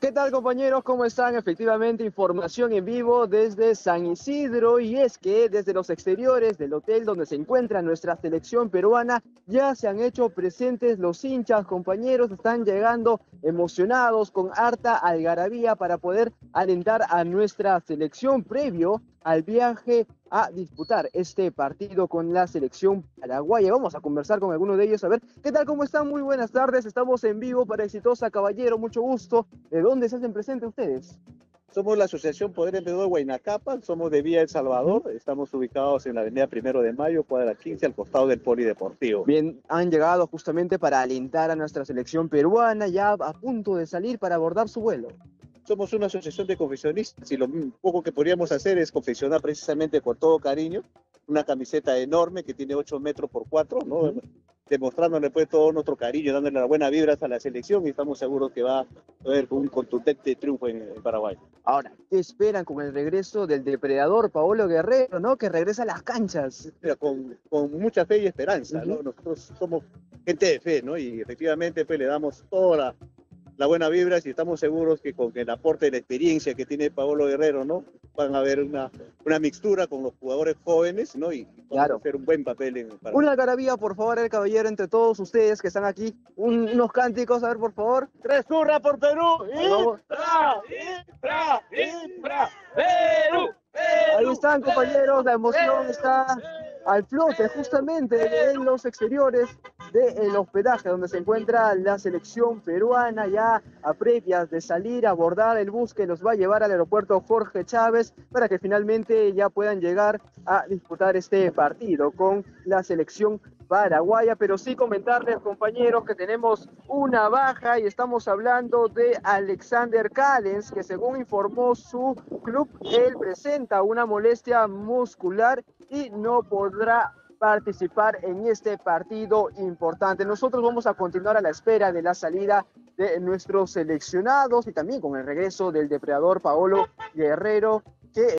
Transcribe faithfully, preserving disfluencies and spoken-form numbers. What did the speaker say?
¿Qué tal, compañeros? ¿Cómo están? Efectivamente, información en vivo desde San Isidro, y es que desde los exteriores del hotel donde se encuentra nuestra selección peruana ya se han hecho presentes los hinchas. Compañeros, están llegando emocionados con harta algarabía para poder alentar a nuestra selección previo al viaje a disputar este partido con la selección paraguaya. Vamos a conversar con algunos de ellos, a ver qué tal, cómo están. Muy buenas tardes, estamos en vivo para Exitosa, caballero, mucho gusto. ¿De dónde se hacen presentes ustedes? Somos la Asociación Poder Emprendedor de Huayna Cápac, somos de Villa El Salvador, ¿Mm? estamos ubicados en la avenida Primero de Mayo, cuadra quince, al costado del Polideportivo. Bien, han llegado justamente para alentar a nuestra selección peruana, ya a punto de salir para abordar su vuelo. Somos una asociación de confeccionistas y lo poco que podríamos hacer es confeccionar precisamente con todo cariño una camiseta enorme que tiene ocho metros por cuatro, ¿no? ¿Mm? Demostrándole pues todo nuestro cariño, dándole las buenas vibras a la selección, y estamos seguros que va a haber un contundente triunfo en, en Paraguay. Ahora, ¿qué esperan con el regreso del depredador Paolo Guerrero, ¿no? Que regresa a las canchas. Mira, con, con mucha fe y esperanza, ¿no? Uh-huh. Nosotros somos gente de fe, ¿no? Y efectivamente pues, le damos toda la, la buena vibra, y estamos seguros que con el aporte de la experiencia que tiene Paolo Guerrero, ¿no? Van a haber una, una mixtura con los jugadores jóvenes, ¿no? Y vamos Claro. a hacer un buen papel en Paraguay. Una algarabía, por favor, el caballero, entre todos ustedes que están aquí. Un- unos cánticos, a ver, por favor. ¡Tres zurras por Perú! Vamos. ¡Impra! ¡Impra! ¡Impra! ¡Perú! Ahí están, compañeros, la emoción está al flote justamente en los exteriores del hospedaje donde se encuentra la selección peruana, ya a previas de salir a abordar el bus que los va a llevar al aeropuerto Jorge Chávez para que finalmente ya puedan llegar a disputar este partido con la selección paraguaya. Pero sí comentarles, compañeros, que tenemos una baja, y estamos hablando de Alexander Callens, que según informó su club, él presenta una molestia muscular y no podrá participar en este partido importante. Nosotros vamos a continuar a la espera de la salida de nuestros seleccionados y también con el regreso del depredador Paolo Guerrero, que